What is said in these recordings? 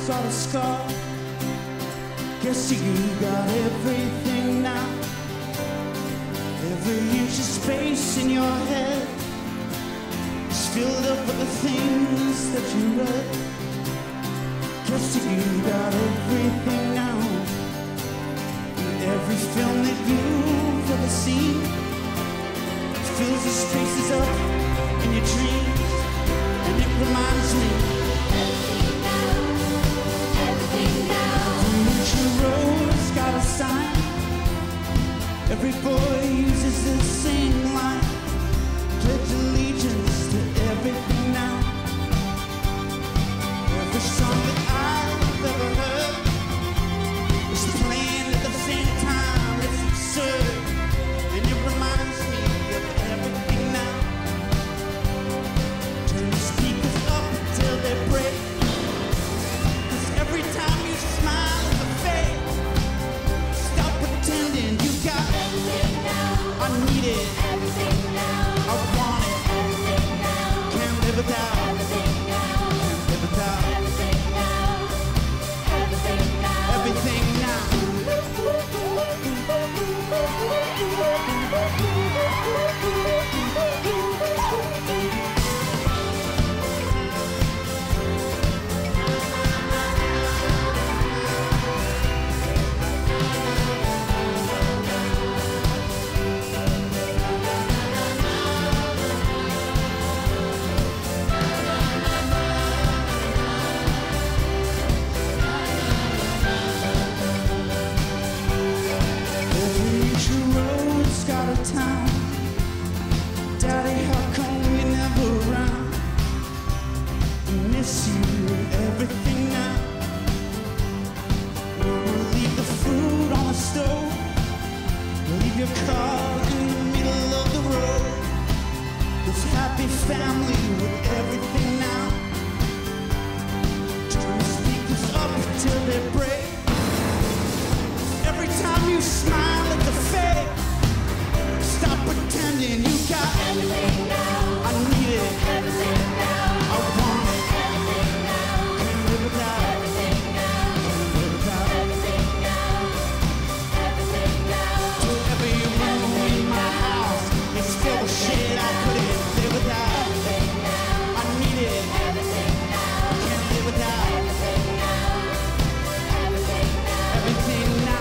got a scar. Guess you got everything now. Every inch of space in your head is filled up with the things that you read. Guess you got everything now. And every film that you've ever seen fills the spaces up in your dreams. And it reminds me, everything now, everything now. Future road's got a sign. Every boy uses the same line. Pledge allegiance to everything now. Every song that I've ever heard is playing at the same time. It's absurd, and it reminds me of everything now. Turn the speakers up until they break, 'cause every time you smile it's a fake. Stop pretending you got everything now. I need it, everything now. I want it, everything now. Can't live without everything now. Can't live without everything now. Everything now. Everything now. Town. Daddy, how come we never around? I miss you, everything now. Mama, leave the food on the stove. Leave your car in the middle of the road. This happy family with everything now. Turn the speakers up till they break. Every time you smile at the fake. Stop pretending you got everything now. I need it, everything now. I want it, everything now. Can't live without everything now. Can't live without everything now. Everything now. To every room in my house, it's filled with shit I couldn't live without. Everything now. I need it, everything now. Can't live without everything now. Everything now. Everything now.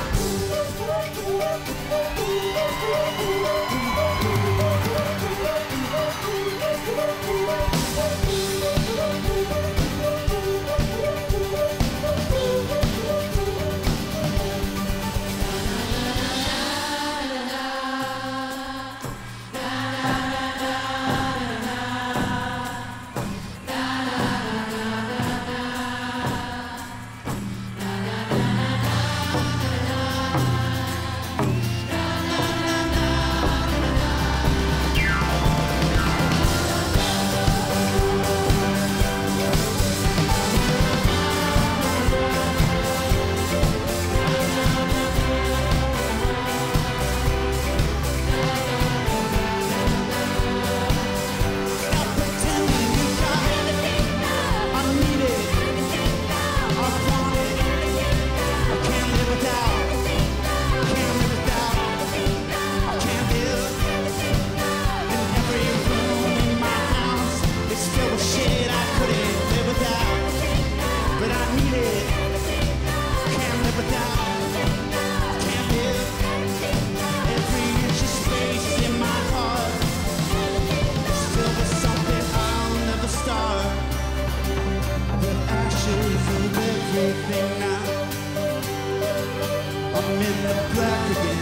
I'm in the black again.